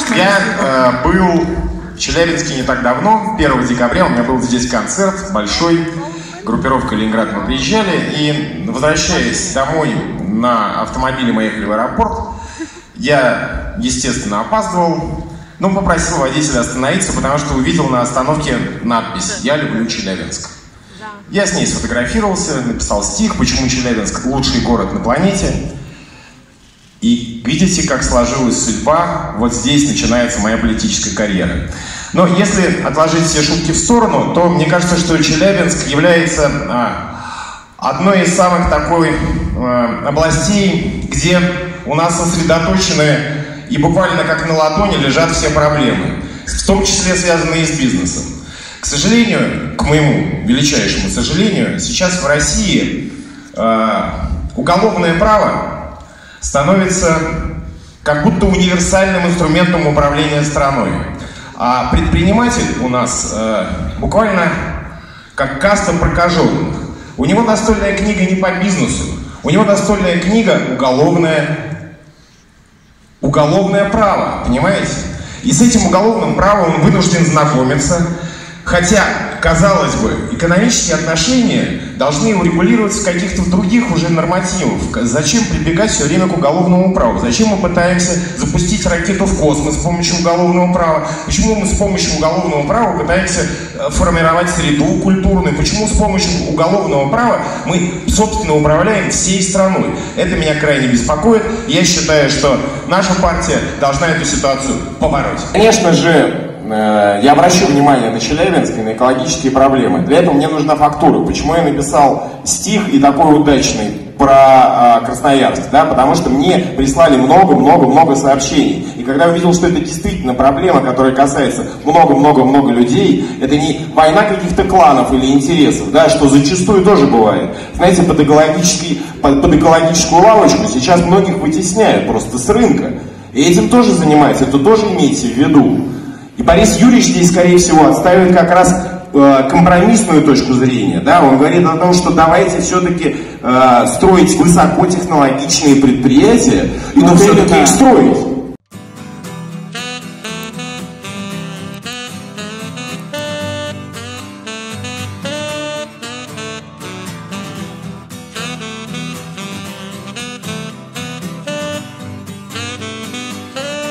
Я был в Челябинске не так давно, 1 декабря у меня был здесь концерт большой, группировка «Ленинград», мы приезжали, и, возвращаясь домой на автомобиле, мы ехали в аэропорт, я, естественно, опаздывал, но попросил водителя остановиться, потому что увидел на остановке надпись «Я люблю Челябинск». Я с ней сфотографировался, написал стих «Почему Челябинск лучший город на планете». И видите, как сложилась судьба, вот здесь начинается моя политическая карьера. Но если отложить все шутки в сторону, то мне кажется, что Челябинск является одной из самых такой областей, где у нас сосредоточены и буквально как на ладони лежат все проблемы, в том числе связанные с бизнесом. К сожалению, к моему величайшему сожалению, сейчас в России уголовное право становится как будто универсальным инструментом управления страной. А предприниматель у нас буквально как каста прокаженных. У него настольная книга не по бизнесу, у него настольная книга уголовное право, понимаете? И с этим уголовным правом он вынужден знакомиться, хотя, казалось бы, экономические отношения должны урегулироваться в каких-то других уже нормативах. Зачем прибегать все время к уголовному праву? Зачем мы пытаемся запустить ракету в космос с помощью уголовного права? Почему мы с помощью уголовного права пытаемся формировать среду культурную? Почему с помощью уголовного права мы, собственно, управляем всей страной? Это меня крайне беспокоит. Я считаю, что наша партия должна эту ситуацию побороть. Конечно же, я обращу внимание на Челябинск и на экологические проблемы. Для этого мне нужна фактура. Почему я написал стих и такой удачный про Красноярск? Да? Потому что мне прислали много сообщений. И когда увидел, что это действительно проблема, которая касается много людей, это не война каких-то кланов или интересов, да, что зачастую тоже бывает. Знаете, под экологическую лавочку сейчас многих вытесняют просто с рынка. И этим тоже занимается, это тоже имейте в виду. И Борис Юрьевич здесь, скорее всего, отстаивает как раз компромиссную точку зрения. Да? Он говорит о том, что давайте все-таки строить высокотехнологичные предприятия, но все-таки их строить.